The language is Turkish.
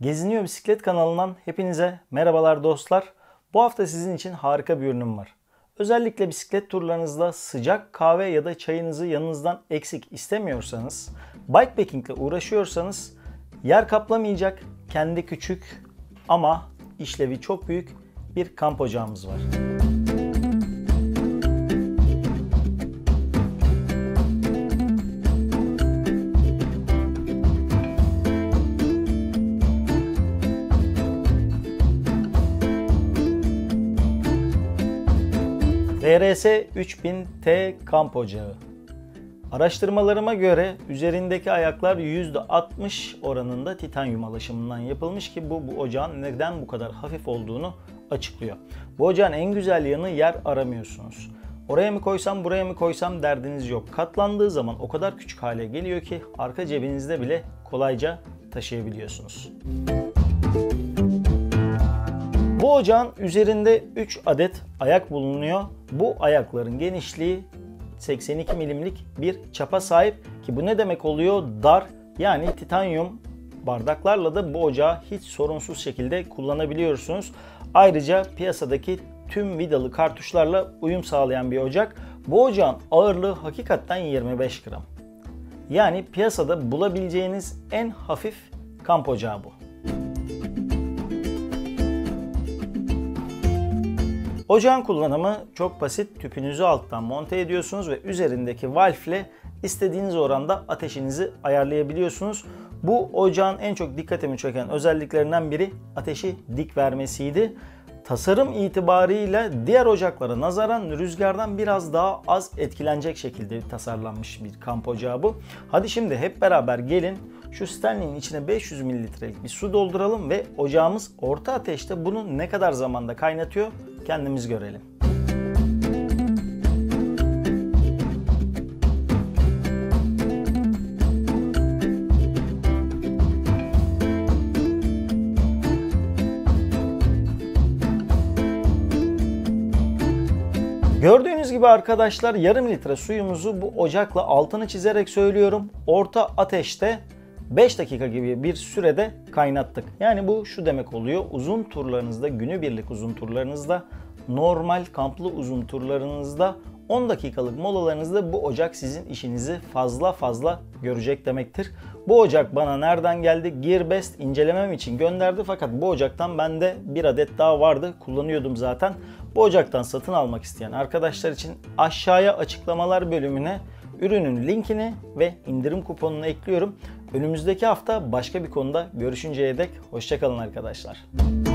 Geziniyor Bisiklet kanalından hepinize merhabalar dostlar. Bu hafta sizin için harika bir ürünüm var. Özellikle bisiklet turlarınızda sıcak kahve ya da çayınızı yanınızdan eksik istemiyorsanız, bikepacking ile uğraşıyorsanız yer kaplamayacak, kendi küçük ama işlevi çok büyük bir kamp ocağımız var. VRS 3000T kamp ocağı. Araştırmalarıma göre üzerindeki ayaklar %60 oranında titanyum alaşımından yapılmış ki bu ocağın neden bu kadar hafif olduğunu açıklıyor. Bu ocağın en güzel yanı yer aramıyorsunuz. Oraya mı koysam buraya mı koysam derdiniz yok. Katlandığı zaman o kadar küçük hale geliyor ki arka cebinizde bile kolayca taşıyabiliyorsunuz. Bu ocağın üzerinde 3 adet ayak bulunuyor. Bu ayakların genişliği 82 milimlik bir çapa sahip ki bu ne demek oluyor? Dar, yani titanyum bardaklarla da bu ocağı hiç sorunsuz şekilde kullanabiliyorsunuz. Ayrıca piyasadaki tüm vidalı kartuşlarla uyum sağlayan bir ocak. Bu ocağın ağırlığı hakikaten 25 gram. Yani piyasada bulabileceğiniz en hafif kamp ocağı bu. Ocağın kullanımı çok basit. Tüpünüzü alttan monte ediyorsunuz ve üzerindeki valf ile istediğiniz oranda ateşinizi ayarlayabiliyorsunuz. Bu ocağın en çok dikkatimi çeken özelliklerinden biri ateşi dik vermesiydi. Tasarım itibarıyla diğer ocaklara nazaran rüzgardan biraz daha az etkilenecek şekilde tasarlanmış bir kamp ocağı bu. Hadi şimdi hep beraber gelin şu Stanley'nin içine 500 mililitrelik bir su dolduralım ve ocağımız orta ateşte bunu ne kadar zamanda kaynatıyor kendimiz görelim. Gördüğünüz gibi arkadaşlar yarım litre suyumuzu bu ocakla altını çizerek söylüyorum orta ateşte 5 dakika gibi bir sürede kaynattık. Yani bu şu demek oluyor: uzun turlarınızda, günübirlik uzun turlarınızda, normal kamplı uzun turlarınızda 10 dakikalık molalarınızda bu ocak sizin işinizi fazla görecek demektir. Bu ocak bana nereden geldi? Gearbest incelemem için gönderdi fakat bu ocaktan bende bir adet daha vardı. Kullanıyordum zaten. Bu ocaktan satın almak isteyen arkadaşlar için aşağıya açıklamalar bölümüne ürünün linkini ve indirim kuponunu ekliyorum. Önümüzdeki hafta başka bir konuda görüşünceye dek hoşça kalın arkadaşlar.